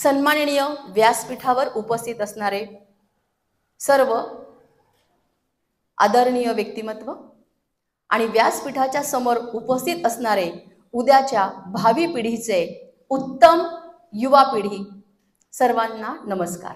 सन्माननीय व्यासपीठावर उपस्थित असणारे सर्व आदरणीय व्यक्तिमत्व आणि व्यासपीठाच्या समोर उपस्थित असणारे उद्याच्या भावी पिढीचे उत्तम युवा पिढी, सर्वांना नमस्कार।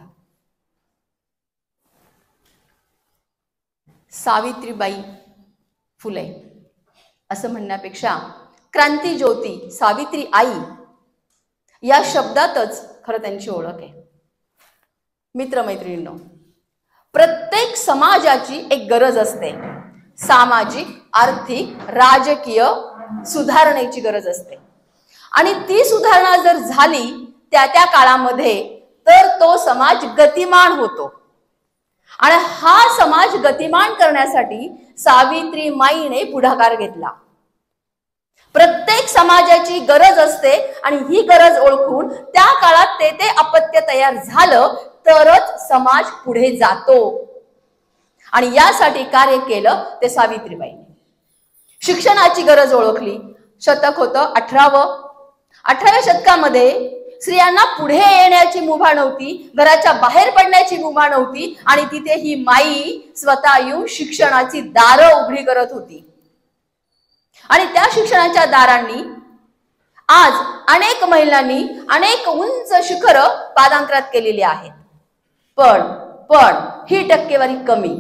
सावित्रीबाई फुले असं म्हणण्यापेक्षा क्रांतिज्योती सावित्री आई या शब्दातच खरं त्यांची ओळख आहे। मित्रमैत्रिणींनो, प्रत्येक समाजाची एक गरज असते, सामाजिक, आर्थिक, राजकीय सुधारणेची गरज असते आणि ती सुधारणा जर झाली त्या त्या काळामध्ये तर तो समाज गतिमान होतो आणि हा समाज गतिमान करण्यासाठी सावित्रीमाईने पुढाकार घेतला। प्रत्येक समाजाची गरज असते आणि ही गरज ओळखून त्या काळात ते अपत्य तयार झालं तरच समाज पुढे जातो आणि यासाठी कार्य केलं ते सावित्रीबाईंनी। शिक्षणाची गरज ओळखली। शतक होतं 18वं। 18व्या शतकामध्ये स्त्रियांना पुढे येण्याची मुभा नव्हती, घराच्या बाहेर पडण्याची मुभा नव्हती आणि तिथे ही माई स्वतः येऊन शिक्षणाची दारं उघडी करत होती आणि त्या शिक्षणाच्या दारांनी आज अनेक महिलांनी अनेक उंच शिखर पादांकरात केलेली आहेत। पण ही टक्केवारी कमी।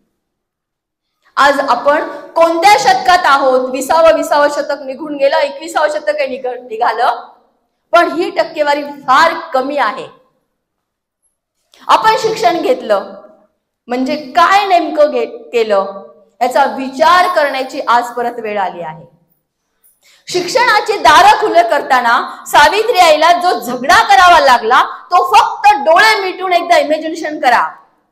आज आपण कोणत्या शतकात आहोत? 20वं शतक निघून गेलं, 21वं शतक निघालं, पण ही टक्केवारी फार कमी आहे। आपण शिक्षण घेतलं म्हणजे काय नेमकं केलं याचा विचार करण्याची आज परत वेळ आली आहे। शिक्षणाची दारं खुले करताना सावित्री आईला जो झगडा करावा लागला तो फक्त डोळे मिटून एकदा इमॅजिनेशन करा।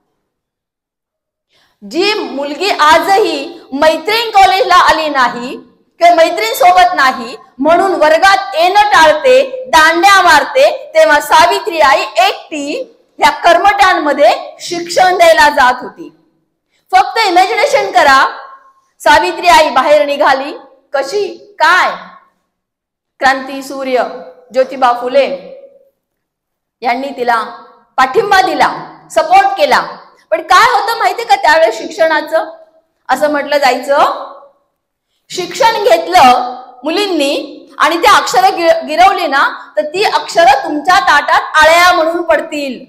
जी मुलगी आजही मैत्रीण कॉलेजला आली नाही किंवा मैत्रीण सोबत नाही म्हणून वर्गात येणं टाळते, दांड्या मारते, तेव्हा सावित्री आई एकटी या कर्मठांमध्ये शिक्षण द्यायला जात होती। फक्त इमॅजिनेशन करा, सावित्री आई बाहेर निघाली कशी, काय? क्रांती सूर्य ज्योतिबा फुले यांनी तिला पाठिंबा दिला, सपोर्ट केला। पण काय होतं माहितीये का त्यावेळेस शिक्षणाचं? असं म्हटलं जायचं, शिक्षण घेतलं मुलींनी आणि त्या अक्षरं गिरवली ना तर ती अक्षरं तुमच्या ताटात आळ्या म्हणून पडतील,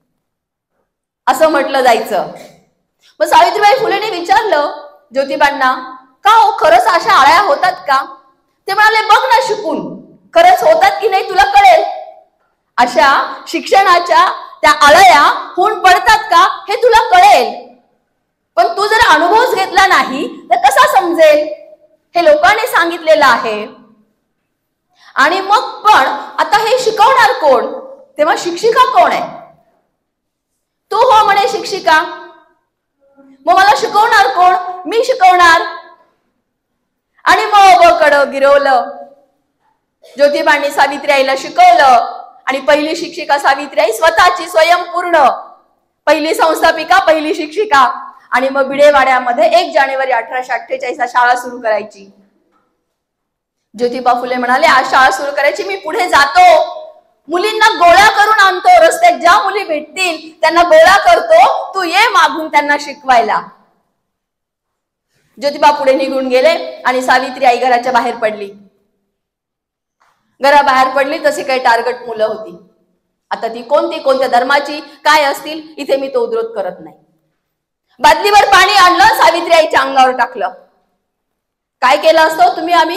असं म्हटलं जायचं। मग सावित्रीबाई फुलेने विचारलं ज्योतिबांना, का हो खरंच अशा आळ्या होतात का? ते म्हणाले, बघ ना शिकून, खरंच होतात की नाही तुला कळेल। अशा शिक्षणाच्या त्या आळ्या होऊन पडतात का हे तुला कळेल, पण तू जर अनुभवच घेतला नाही तर कसा समजेल? हे लोकांनी सांगितलेलं आहे। आणि मग पण आता हे शिकवणार कोण? तेव्हा शिक्षिका कोण आहे? तू हो म्हणे शिक्षिका, मग मला शिकवणार कोण? मी शिकवणार। आणि मग कडं गिरवलं, ज्योतिबांनी सावित्री आईला शिकवलं आणि पहिली शिक्षिका सावित्री आई स्वतःची स्वयंपूर्ण पहिली संस्थापिका, पहिली शिक्षिका। आणि मग भिडेवाड्यामध्ये 1 जानेवारी 1848 शाळा सुरू करायची। ज्योतिबा फुले म्हणाले, आज शाळा सुरू करायची, मी पुढे जातो, मुलींना गोळा करून आणतो, रस्त्यात ज्या मुली भेटतील त्यांना गोळा करतो, तू ये मागून त्यांना शिकवायला। ज्योतिबा पुढे निघून गेले आणि सावित्री आई घराच्या बाहेर पडली। घराबाहेर पडली तसे काही टार्गेट मुलं होती। आता ती कोणती, कोणत्या धर्माची, काय असतील, इथे मी तो उद्धृत करत नाही। बादलीवर पाणी आणलं, सावित्री आईच्या अंगावर टाकलं। काय केलं असतं तुम्ही? आम्ही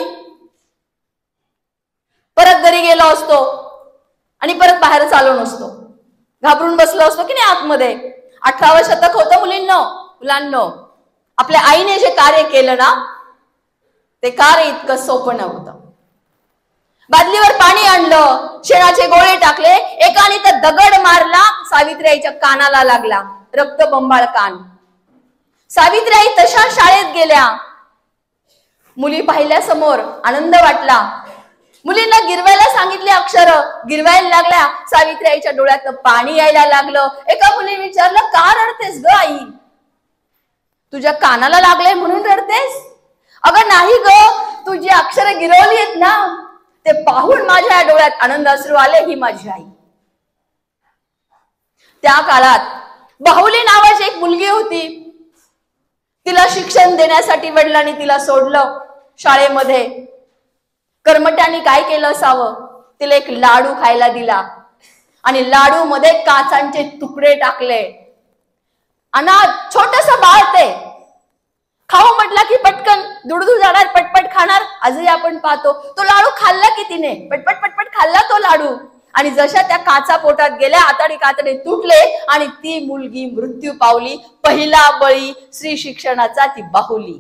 परत घरी गेलो असतो आणि परत बाहेर चालू नसतो, घाबरून बसलो असतो की नाही आतमध्ये। 18वं शतक होतं मुलांनो। आपल्या आईने जे कार्य केलं ना ते कार्य इतकं सोपं नव्हतं। बादलीवर पाणी आणलं, शेणाचे गोळे टाकले, एकाने तर दगड मारला, सावित्री आईच्या कानाला लागला, रक्तबंबाळ कान। सावित्री आई तशा शाळेत गेल्या। मुली पाहिल्या समोर, आनंद वाटला। मुलींना गिरवायला सांगितले, अक्षर गिरवायला लागल्या, सावित्री आईच्या डोळ्यात पाणी यायला लागलं। एका मुलीने विचारलं, का रडतेस ग आई? तुझ्या कानाला लागले म्हणून रडतेस? अगं नाही ग, तू जी अक्षरं गिरवली आहेत ना ते पाहून माझ्या डोळ्यात आनंद अश्रू आले, ही माझी आई। त्या काळात बाहुली नावाची एक मुलगी होती. तिला शिक्षण देण्यासाठी वडिलांनी तिला सोडलं शाळेमध्ये. कर्मट्याने काय केलं असावं, तिला एक लाडू खायला दिला आणि लाडू मध्ये काचांचे तुकडे टाकले. अनाथ छोटस बाळ ते खाऊ म्हटला की पटकन दुडदूड जाणार, पटपट खाणार. आजही आपण पाहतो तो लाडू खाल्ला की तिने पटपट पटपट खाल्ला तो लाडू, आणि जशा त्या काचा पोटात गेल्या आताडी कातडे तुटले आणि ती मुलगी मृत्यू पावली. पहिला बळी स्त्री शिक्षणाचा ती बाहुली.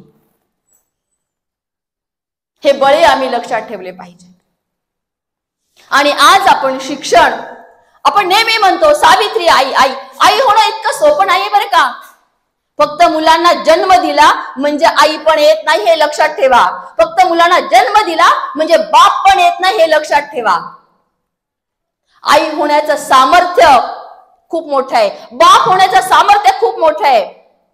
हे बळी आम्ही लक्षात ठेवले पाहिजे. आणि आज आपण शिक्षण, आपण नेहमी म्हणतो सावित्री आई आई आई होणं इतकं सोपं नाहीये बरं का. फक्त मुलांना जन्म दिला म्हणजे आई पण येत नाही हे लक्षात ठेवा. फक्त मुलांना जन्म दिला म्हणजे बाप पण येत नाही हे लक्षात ठेवा. आई होण्याचं सामर्थ्य खूप मोठं आहे, बाप होण्याचं सामर्थ्य खूप मोठं आहे.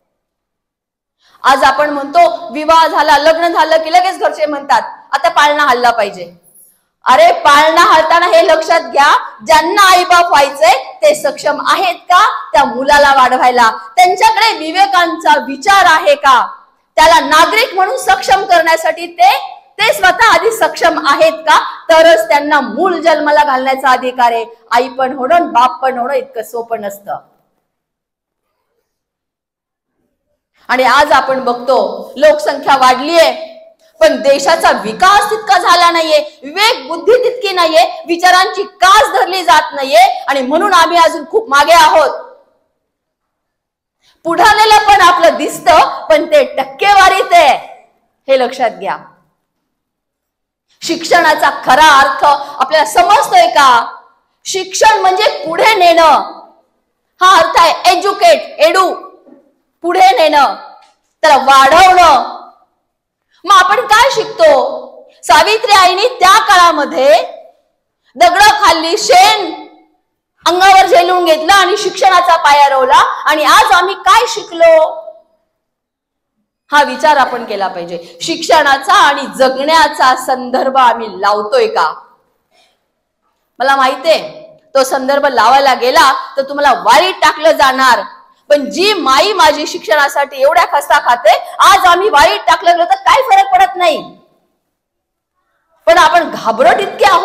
आज आपण म्हणतो विवाह झाला, लग्न झालं की लगेच घरचे म्हणतात आता पाळणा हल्ला पाहिजे. अरे पाळणा हलताना हे लक्षात घ्या, ज्यांना आईबाप व्हायचंय ते सक्षम आहेत का त्या मुलाला वाढवायला? त्यांच्याकडे विवेकांचा विचार आहे का? त्याला नागरिक म्हणून सक्षम करण्यासाठी ते स्वतः आधी सक्षम आहेत का? तरच त्यांना मूल जन्माला घालण्याचा अधिकार आहे. आई पण होणं बाप पण होणं इतकं सोपं नसतं. आणि आज आपण बघतो लोकसंख्या वाढलीये पण देशाचा विकास तितका झाला नाहीये, विवेक बुद्धी तितकी नाहीये, विचारांची कास धरली जात नाहीये आणि म्हणून आम्ही अजून खूप मागे आहोत. पुढालेलं पण आपलं दिसतं पण ते टक्केवारीत आहे हे लक्षात घ्या. शिक्षणाचा खरा अर्थ आपल्याला समजतोय का? शिक्षण म्हणजे पुढे नेणं हा अर्थ आहे. एज्युकेट, एडू, पुढे नेणं, त्याला वाढवणं. मग आपण काय शिकतो? सावित्री आईने त्या काळामध्ये दगड खाल्ली, शेण अंगावर झेलून घेतलं आणि शिक्षणाचा पाया रोवला. आणि आज आम्ही काय शिकलो हा विचार आपण केला पाहिजे. शिक्षणाचा आणि जगण्याचा संदर्भ आम्ही लावतोय का? मला माहितीये तो संदर्भ लावायला गेला तर तुम्हाला वाईट टाकलं जाणार. पण जी माई माझी शिक्षणासाठी एवढ्या खस्ता खाते, आज आम्ही वाईट टाकलं गेलो तर काही फरक पडत नाही. पण आपण घाबरट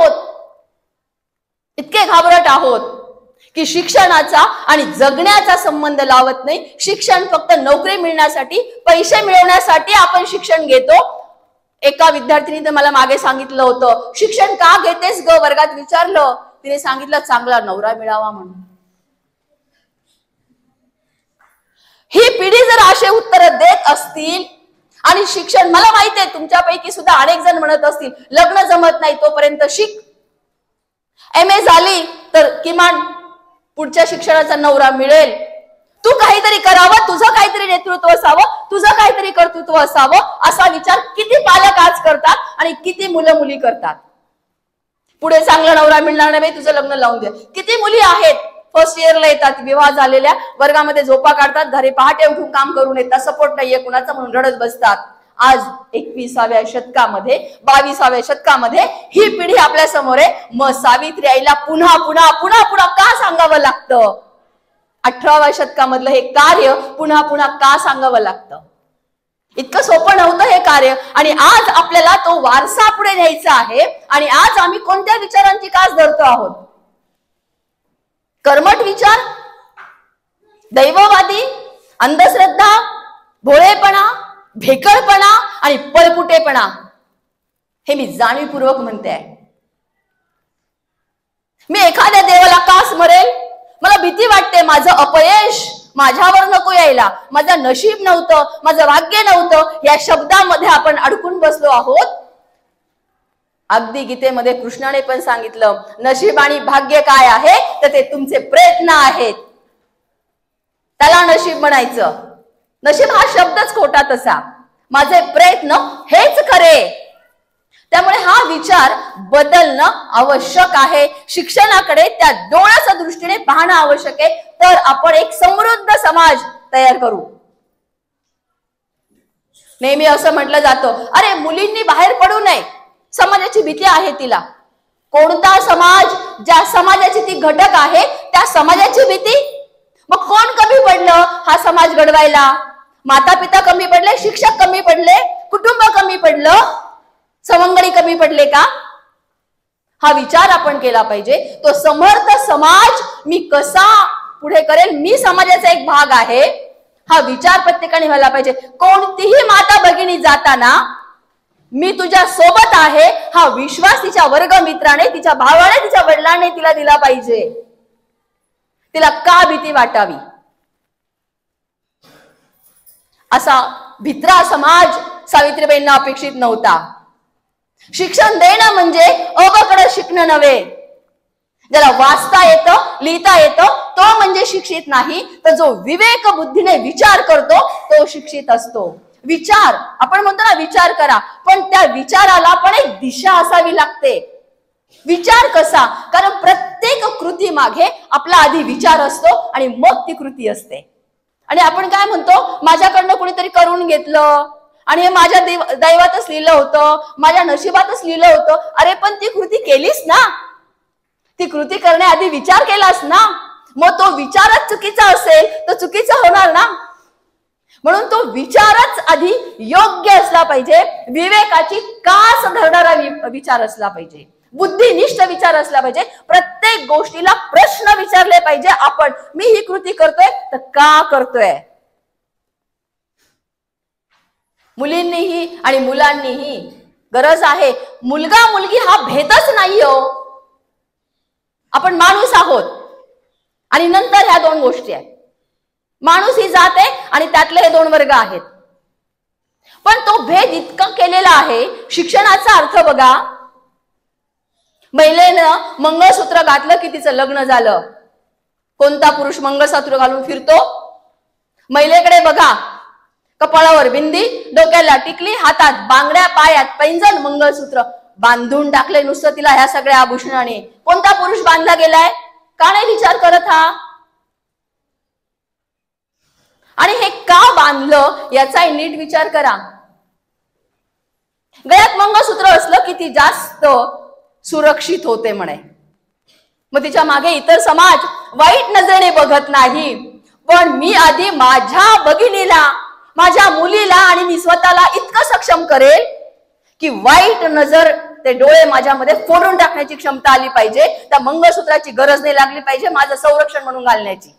इतके घाबरट आहोत की शिक्षणाचा आणि जगण्याचा संबंध लावत नाही. शिक्षण फक्त नोकरी मिळण्यासाठी, पैसे मिळवण्यासाठी आपण शिक्षण घेतो. एका विद्यार्थिनी तर मला मागे सांगितलं होतं, शिक्षण का घेतेस ग वर्गात विचारलं, तिने सांगितलं चांगला नवरा मिळावा म्हणून. ही पिढी जर असे उत्तर देत असतील आणि शिक्षण, मला माहिती आहे तुमच्यापैकी सुद्धा अनेक जण म्हणत असतील लग्न जमत नाही तोपर्यंत शिक, MA झाली तर किमान पुढच्या शिक्षणाचा नवरा मिळेल, तू काहीतरी करावं, तुझं काहीतरी नेतृत्व असावं, तुझं काहीतरी कर्तृत्व असावं, असा विचार किती पालक आज करतात आणि किती मुलं मुली करतात. पुढे चांगला नवरा मिळणार नाही, तुझं लग्न लावून दे. किती मुली आहेत फर्स्ट इयरला येतात, विवाह झालेल्या, वर्गामध्ये झोपा काढतात, घरी पहाटे उठून काम करून येतात, सपोर्ट नाहीये कुणाचा म्हणून रडत बसतात. आज 21व्या शतकामध्ये, 22व्या शतकामध्ये ही पिढी आपल्या समोर आहे. मग सावित्री आईला पुन्हा पुन्हा पुन्हा पुन्हा का सांगावं लागतं? 18व्या शतकामधलं हे कार्य पुन्हा पुन्हा का सांगावं लागतं? इतकं सोपं नव्हतं हे कार्य. आणि आज आपल्याला तो वारसा पुढे न्यायचा आहे. आणि आज आम्ही कोणत्या विचारांची कास धरतो आहोत? कर्मठ विचार, दैववादी, अंधश्रद्धा, भोळेपणा, भेकळपणा आणि पळपुटेपणा. हे मी जाणीवपूर्वक म्हणते आहे. मी एखाद्या देवाला का स्मरेल? मला भीती वाटते माझं अपयश माझ्यावर नको यायला, माझं नशीब नव्हतं, माझं भाग्य नव्हतं, या शब्दामध्ये आपण अडकून बसलो आहोत. अगदी गीतेमध्ये कृष्णाने पण सांगितलं नशीब आणि भाग्य काय आहे तर ते तुमचे प्रयत्न आहेत. त्याला नशीब म्हणायचं. नशीब हा शब्दच खोटा तसा. माझे प्रयत्न हेच खरे. त्यामुळे हा विचार बदलणं आवश्यक आहे. शिक्षणाकडे त्या डोळ्याच्या दृष्टीने पाहणं आवश्यक आहे. तर आपण एक समृद्ध समाज तयार करू. नेहमी असं म्हटलं जातं अरे मुलींनी बाहेर पडू नये, समाजाची भीती आहे तिला. कोणता समाज? ज्या समाजाची ती घटक आहे त्या समाजाची भीती. मग कोण कमी पडलं हा समाज घडवायला? माता पिता कमी पडले, शिक्षक कमी पडले, कुटुंब कमी पडलं, सवंगडी कमी पडले का? हा विचार आपण केला पाहिजे. तो समर्थ समाज मी कसा पुढे करेल, मी समाजाचा एक भाग आहे, हा विचार प्रत्येकाने व्हायला पाहिजे. कोणतीही माता भगिनी जाताना मी तुझ्या सोबत आहे हा विश्वास तिच्या वर्गमित्राने, तिच्या भावाने, तिच्या वडिलांनी तिला दिला पाहिजे. तिला का भीती वाटावी? असा भित्रा समाज सावित्रीबाईंना अपेक्षित नव्हता. शिक्षण देणं म्हणजे अवकडं शिकणं नव्हे. ज्याला वाचता येतं, लिहिता येतं तो म्हणजे शिक्षित नाही, तर जो विवेक बुद्धीने विचार करतो तो शिक्षित असतो. विचार आपण म्हणतो ना विचार करा, पण त्या विचाराला पण एक दिशा असावी लागते. विचार कसा? कारण प्रत्येक कृती मागे आपला आधी विचार असतो आणि मग ती कृती असते. आणि आपण काय म्हणतो, माझ्याकडनं कोणीतरी करून घेतलं आणि हे माझ्या दैवातच लिहिलं होतं, माझ्या नशिबातच लिहिलं होतं. अरे पण ती कृती केलीस ना, ती कृती करण्याआधी विचार केलास ना, मग तो विचारच चुकीचा असेल तर चुकीचा होणार ना. म्हणून तो विचारच आधी योग्य असला पाहिजे, विवेकाची कास धरणारा विचार असला पाहिजे, बुद्धिनिष्ठ विचार असला पाहिजे. प्रत्येक गोष्टीला प्रश्न विचारले पाहिजे आपण, मी ही कृती करतोय तर का करतोय? मुलींनीही आणि मुलांनीही गरज आहे. मुलगा मुलगी हा भेदच नाही हो. आपण माणूस आहोत आणि नंतर ह्या दोन गोष्टी आहेत. माणूस ही जात आहे आणि त्यातले हे दोन वर्ग आहेत. पण तो भेद इतका केलेला आहे. शिक्षणाचा अर्थ बघा, महिलेनं मंगळसूत्र घातलं की तिचं लग्न झालं. कोणता पुरुष मंगळसूत्र घालून फिरतो? महिलेकडे बघा, कपाळावर बिंदी, डोक्याला टिकली, हातात बांगड्या, पायात पैंजण, मंगळसूत्र बांधून टाकले नुसतं तिला ह्या सगळ्या आभूषणाने. कोणता पुरुष बांधला गेलाय? का नाही विचार करत हा? आणि हे का बांधलं याचाही नीट विचार करा. गळ्यात मंगळसूत्र असलं की ती जास्त सुरक्षित होते म्हणे. मग तिच्या मागे इतर समाज वाईट नजरेने बघत नाही, पण मी आधी माझ्या भगिनीला, माझ्या मुलीला आणि मी स्वतःला इतकं सक्षम करेल की वाईट नजर, ते डोळे माझ्यामध्ये फोडून टाकण्याची क्षमता आली पाहिजे. त्या मंगळसूत्राची गरज नाही लागली पाहिजे माझं संरक्षण म्हणून घालण्याची.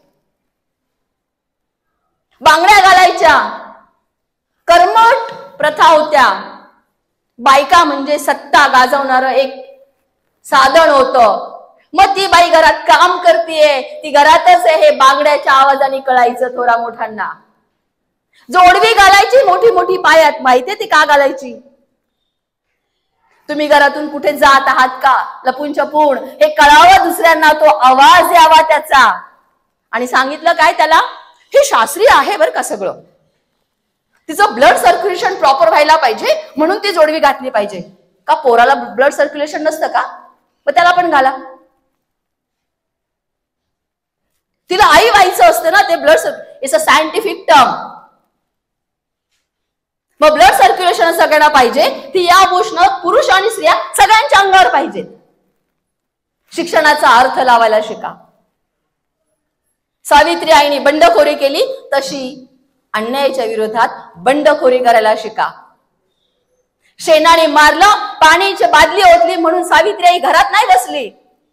बांगड्या घालायच्या कर्मठ प्रथा होत्या. बायका म्हणजे सत्ता गाजवणारं एक साधन होतं. मग ती बाई घरात काम करतेय, ती घरातच आहे हे बांगड्याच्या आवाजाने कळायचं थोरा मोठ्यांना. जोडवी घालायची मोठी मोठी पायात, माहितीये ती का घालायची? तुम्ही घरातून कुठे जात आहात का लपून छपून हे कळावं दुसऱ्यांना, तो आवाज यावा त्याचा. आणि सांगितलं काय त्याला, हे शास्त्रीय आहे बरं का सगळं, तिचं ब्लड सर्क्युलेशन प्रॉपर व्हायला पाहिजे म्हणून ती जोडवी घातली पाहिजे. का पोराला ब्लड सर्क्युलेशन नसतं का? मग त्याला पण घाला. तिला आई व्हायचं असतं ना, ते blood it's a scientific term. मग ब्लड सर्क्युलेशन सगळ्यांना पाहिजे, ती या भूषण पुरुष आणि स्त्रिया सगळ्यांच्या अंगावर पाहिजेत. शिक्षणाचा अर्थ लावायला शिका. सावित्री आईने बंडखोरी केली तशी अन्यायाच्या विरोधात बंडखोरी करायला शिका. शेणाने मारलं, पाण्याची बादली ओतली म्हणून सावित्री आई घरात नाही बसली.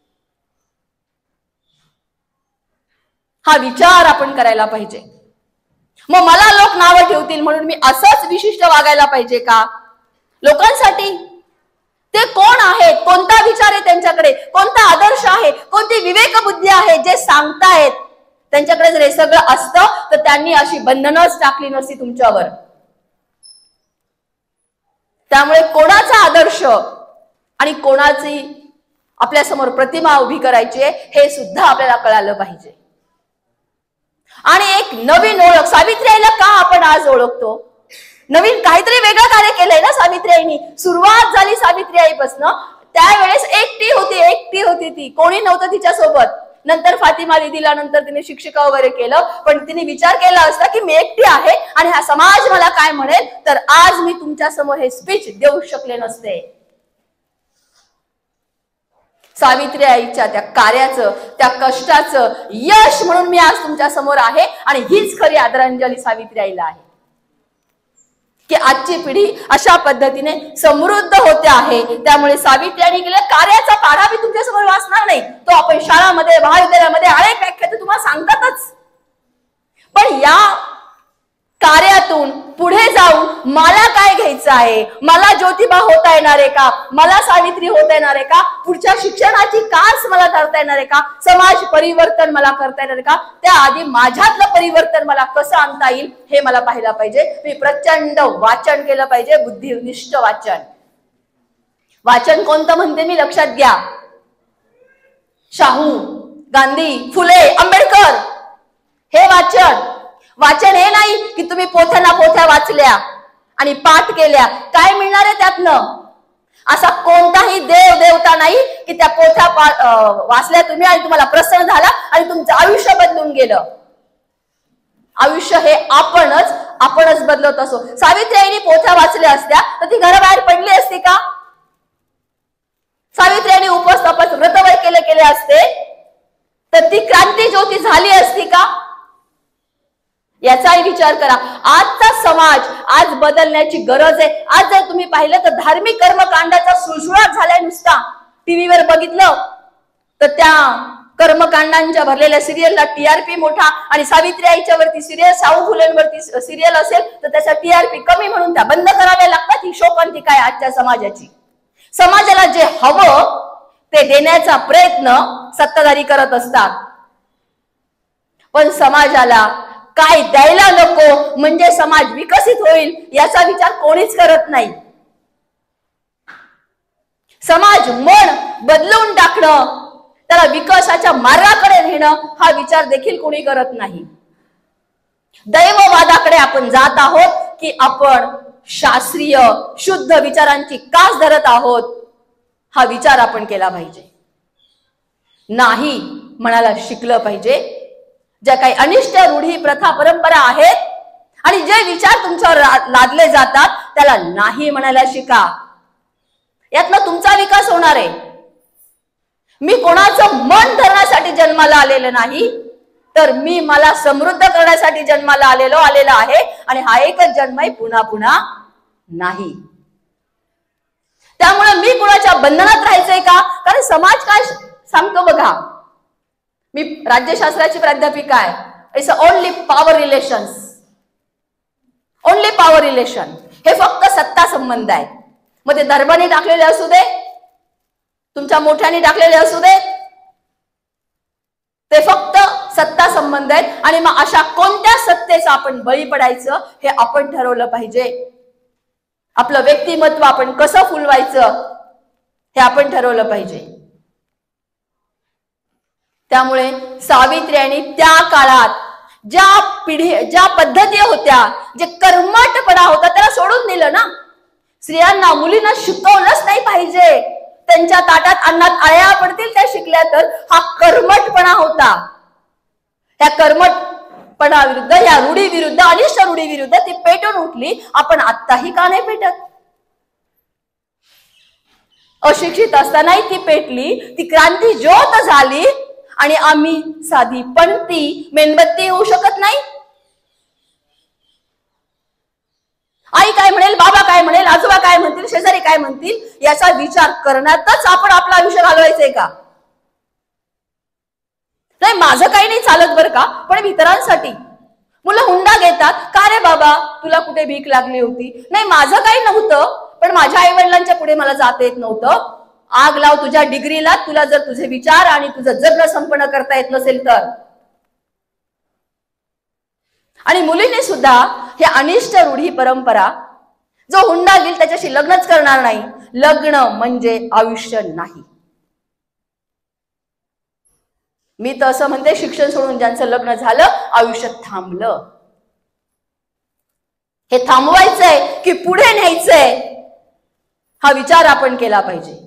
हा विचार आपण करायला पाहिजे. मग मला लोक नावं ठेवतील म्हणून मी असंच विशिष्ट वागायला पाहिजे का? लोकांसाठी ते कोण आहेत, कोणता विचार आहे त्यांच्याकडे, कोणता आदर्श आहे, कोणती विवेक बुद्धी आहे, जे सांगतायत त्यांच्याकडे जर हे सगळं असतं तर त्यांनी अशी बंधनच टाकली नसती तुमच्यावर. त्यामुळे कोणाचा आदर्श आणि कोणाची आपल्या समोर प्रतिमा उभी करायची आहे हे सुद्धा आपल्याला कळालं पाहिजे. आणि एक नवीन ओळख सावित्री आईला का आपण आज ओळखतो? नवीन काहीतरी वेगळं कार्य केलंय ना सावित्री आईनी. सुरुवात झाली सावित्री आईपासून. त्यावेळेस एकटी होती ती, कोणी नव्हतं तिच्या सोबत. नंतर फातिमा दीदीला, नंतर तिने शिक्षिका वगैरे केलं, पण तिने विचार केला असता की मी एकटी आहे आणि हा समाज मला काय म्हणेल, तर आज मी तुमच्या समोर हे स्पीच देऊ शकले नसते. सावित्रीआईच्या त्या कार्याचं, त्या कष्टाचं यश म्हणून मी आज तुमच्या समोर आहे आणि हीच खरी आदरांजली सावित्रीआईला आहे की आजची पिढी अशा पद्धतीने समृद्ध होते आहे. त्यामुळे सावित्रीआईने केलेल्या कार्याचा पाढा मी तुमच्या समोर वाचणार नाही, तो आपण शाळांमध्ये महाविद्यालयामध्ये अनेक व्याख्याते तुम्हाला सांगतातच. पण या कार्यातून पुढे जाऊन मला काय घ्यायचं आहे, मला ज्योतिबा होता येणार आहे का, मला सावित्री होता येणार आहे का, पुढच्या शिक्षणाची कास मला करता येणार आहे का, समाज परिवर्तन मला करता येणार आहे का, त्याआधी माझ्यातलं परिवर्तन मला कसं आणता येईल हे मला पाहायला पाहिजे. मी प्रचंड वाचन केलं पाहिजे, बुद्धिनिष्ठ वाचन. वाचन कोणतं म्हणते मी लक्षात घ्या. शाहू, गांधी, फुले, आंबेडकर हे वाचन. वाचन हे नाही की तुम्ही पोथ्या पोथ्या वाचल्या आणि पाठ केल्या, काय मिळणार आहे त्यातनं. असा कोणताही देव देवता नाही की त्या पोथ्या वाचल्या तुम्ही आणि तुम्हाला प्रसन्न झाला आणि तुमचं आयुष्य बदलून गेलं. आयुष्य हे आपणच बदलत असो. सावित्रीआईने पोथ्या वाचल्या असत्या तर ती घराबाहेर पडली असती का? सावित्रीआईने उपवास तपास व्रतवय केले असते तर ती क्रांती ज्योती झाली असती का? याचाही विचार करा. आजचा समाज आज बदलण्याची गरज आहे. आज जर तुम्ही पाहिलं तर धार्मिक कर्मकांडाचा सुळसुळाट झालाय. नुसता टीव्हीवर बघितलं तर त्या कर्मकांडांच्या भरलेल्या सिरियलला टीआरपी मोठा आणि सावित्रीआईच्या वरती सिरियल, शाहू फुलेंवरती सिरियल असेल तर त्याचा टीआरपी कमी म्हणून त्या बंद कराव्या लागतात. ही शोकांतिका आहे आजच्या समाजाची. समाजाला जे हवं ते देण्याचा प्रयत्न सत्ताधारी करत असतात, पण समाजाला काय द्यायला नको म्हणजे समाज विकसित होईल याचा विचार कोणीच करत नाही. समाज मन बदलून टाकणं, त्याला विकासाच्या मार्गाकडे नेणं हा विचार देखील कोणी करत नाही. दैववादाकडे आपण जात आहोत की आपण शास्त्रीय शुद्ध विचारांची कास धरत आहोत हा विचार आपण केला पाहिजे. नाही म्हणायला शिकलं पाहिजे. ज्या काही अनिष्ट रूढी प्रथा परंपरा आहेत आणि जे विचार तुमच्यावर लादले जातात त्याला नाही म्हणायला शिका. यातनं तुमचा विकास होणार आहे. मी कोणाचं मन धरण्यासाठी जन्माला आलेलं नाही, तर मी मला समृद्ध करण्यासाठी जन्माला आलेला आहे आणि हा एकच जन्म आहे, पुन्हा पुन्हा नाही. त्यामुळे मी कोणाच्या बंधनात राहायचंय का? कारण समाज काय सांगतो बघा. मी राज्यशास्त्राची प्राध्यापिका आहे. It's only power relations. Only power relation. हे फक्त सत्ता संबंध आहेत. मग ते धर्माने टाकलेले असू दे, तुमच्या मोठ्याने टाकलेले असू दे, ते फक्त सत्ता संबंध आहेत. आणि मग अशा कोणत्या सत्तेचा आपण बळी पडायचं हे आपण ठरवलं पाहिजे. आपलं व्यक्तिमत्व आपण कसं फुलवायचं हे आपण ठरवलं पाहिजे. त्यामुळे सावित्रीआईने त्या काळात ज्या पद्धती होत्या, जे कर्मठपणा होता त्याला सोडून दिलं ना. स्त्रियांना मुलींना शिकवलंच नाही पाहिजे. त्यांच्या ताटात अन्नात आळ्या पडतील त्या शिकल्या तर. हा कर्मठपणा होता. त्या कर्मठपणा विरुद्ध, या रूढी विरुद्ध, अनिष्ट रूढी विरुद्ध ती पेटून उठली. आपण आत्ताही का नाही पेटत? अशिक्षित असतानाही ती पेटली. ती क्रांती ज्योत झाली आणि आम्ही साधी पणती मेणबत्ती होऊ शकत नाही. आई काय म्हणेल, बाबा काय म्हणेल, आजोबा काय म्हणतील, शेजारी काय म्हणतील याचा विचार करण्यातच आपण आपलं आयुष्य घालवायचंय का? नाही, माझं काही नाही चालत बरं का, पण इतरांसाठी मुलं हुंडा घेतात. का रे बाबा तुला कुठे भीक लागली होती? नाही, माझं काही नव्हतं, पण माझ्या आई वडिलांच्या पुढे मला जाता येत नव्हतं. आग लाव तुझ्या डिग्रीला, तुला जर तुझे विचार आणि तुझं जगणं संपन्न करता येत नसेल तर. आणि मुलीने सुद्धा हे अनिष्ट रूढी परंपरा, जो हुंडा घेईल त्याच्याशी लग्नच करणार नाही. लग्न म्हणजे आयुष्य नाही. मी तर असं म्हणते, शिक्षण सोडून ज्यांचं लग्न झालं आयुष्य थांबलं. हे थांबवायचंय की पुढे न्यायचंय हा विचार आपण केला पाहिजे.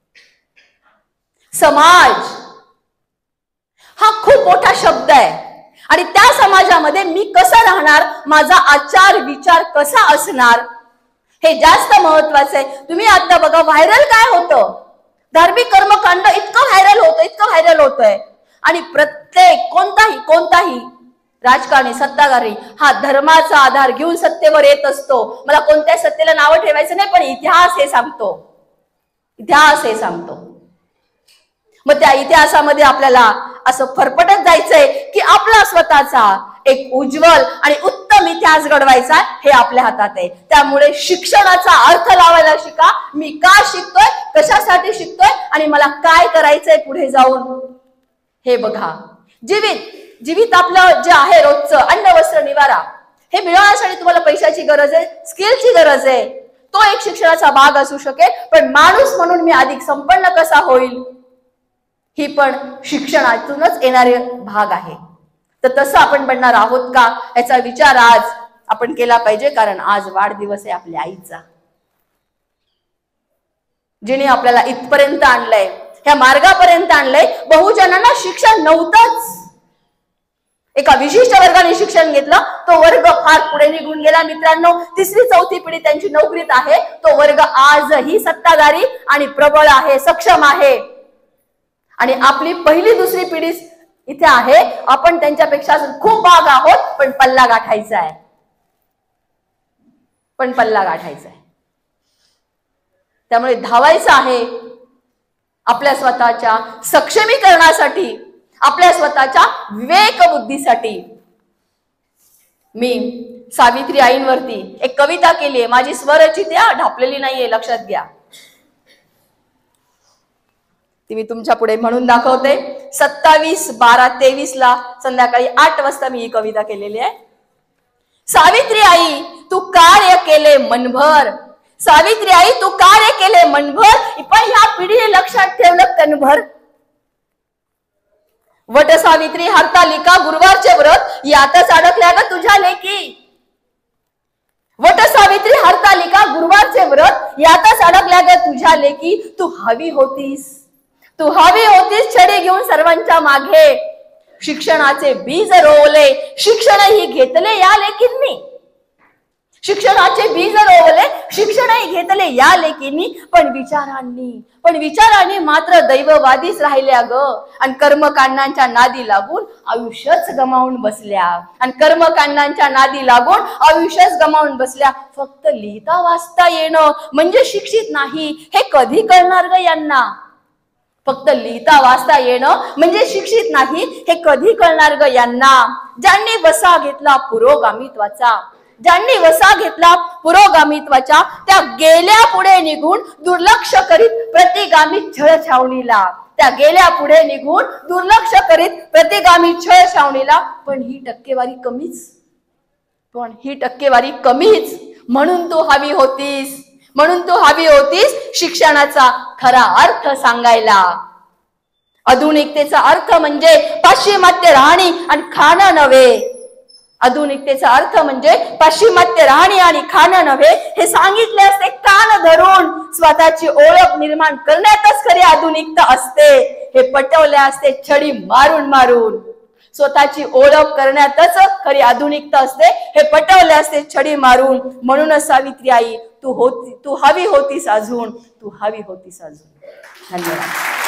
समाज हा खूप मोठा शब्द आहे आणि त्या समाजामध्ये मी कसं राहणार, माझा आचार विचार कसा असणार हे जास्त महत्वाचं आहे. तुम्ही आता बघा व्हायरल काय होतं. धार्मिक कर्मकांड इतकं व्हायरल होतंय आणि प्रत्येक कोणताही राजकारणी सत्ताधारी हा धर्माचा आधार घेऊन सत्तेवर येत असतो. मला कोणत्या सत्तेला नावं ठेवायचं नाही, पण इतिहास हे सांगतो. मग त्या इतिहासामध्ये आपल्याला असं फरफटत जायचंय की आपला स्वतःचा एक उज्ज्वल आणि उत्तम इतिहास घडवायचा हे आपल्या हातात आहे. त्यामुळे शिक्षणाचा अर्थ लावायला शिका. मी का शिकतोय, कशासाठी शिकतोय आणि मला काय करायचंय पुढे जाऊन हे बघा. जीवित आपलं जे आहे रोजचं अन्न वस्त्र निवारा हे मिळवण्यासाठी तुम्हाला पैशाची गरज आहे, स्किलची गरज आहे. तो एक शिक्षणाचा भाग असू शकेल, पण माणूस म्हणून मी अधिक संपन्न कसा होईल ही पण शिक्षणातूनच येणारे भाग आहे. तर तसं आपण बनणार आहोत का याचा विचार आज आपण केला पाहिजे, कारण आज वाढदिवस आहे आपल्या आईचा, जिने आपल्याला इथपर्यंत आणलंय, ह्या मार्गापर्यंत आणलंय. बहुजनांना शिक्षण नव्हतंच. एका विशिष्ट वर्गाने शिक्षण घेतलं, तो वर्ग फार पुढे निघून गेला. मित्रांनो, 3री-4थी पिढी त्यांची नोकरीत आहे. तो वर्ग आजही सत्ताधारी आणि प्रबळ आहे, सक्षम आहे. आणि आपली 1ली-2री पिढी इथे आहे. आपण त्यांच्यापेक्षा खूप भाग आहोत, पण पल्ला गाठायचा आहे. त्यामुळे धावायचं आहे आपल्या स्वतःच्या सक्षमीकरणासाठी, आपल्या स्वतःच्या विवेक बुद्धीसाठी. मी सावित्री आईंवरती एक कविता केली आहे. माझी स्वरचित आहे, ढापलेली नाहीये, लक्षात घ्या. ती मी तुमच्या पुढे म्हणून दाखवते. 27/12/23 संध्याकाळी 8 वाजता मी ही कविता केलेली आहे. सावित्री आई तू कार्य केले मनभर, सावित्री आई तू कार्य केले मनभर, पण ह्या पिढीने लक्षात ठेवलं तनभर. वट सावित्री हरतालिका गुरुवारचे व्रत यातच अडकल्या ग तुझ्या लेकी. वट सावित्री हरतालिका गुरुवारचे व्रत यातच अडकल्या ग तुझ्या लेकी. तू हवी होतीस छडी घेऊन सर्वांच्या मागे. शिक्षणाचे बीज रोवले, शिक्षणही घेतले या लेकींनी. शिक्षणाचे बीज रोवले, शिक्षणही घेतले या लेकींनी. पण विचारांनी मात्र दैववादीच राहिल्या ग. आणि कर्मकांडांच्या नादी लागून आयुष्यच गमावून बसल्या. फक्त लिहिता वाचता येणं म्हणजे शिक्षित नाही हे कधी कळणार ग यांना. फक्त लिहिता वाचता येणं म्हणजे शिक्षित नाही हे कधी कळणार ग यांना. ज्यांनी वसा घेतला पुरोगामित्वाच्या त्या गेल्या पुढे निघून दुर्लक्ष करीत प्रतिगामी छळ छावणीला. पण ही टक्केवारी कमीच. म्हणून तू हवी होतीस शिक्षणाचा खरा अर्थ सांगायला. आधुनिकतेचा अर्थ म्हणजे पाश्चिमात्य राहणी आणि खाणं नव्हे. हे सांगितले असते कान धरून. स्वतःची ओळख निर्माण करण्यातच खरी आधुनिकता असते हे पटवले असते छडी मारून. स्वतःची ओळख करण्यातच खरी आधुनिकता असते हे पटवले असते छडी मारून. म्हणूनच सावित्री आई तू हवी होतीस अजून. धन्यवाद.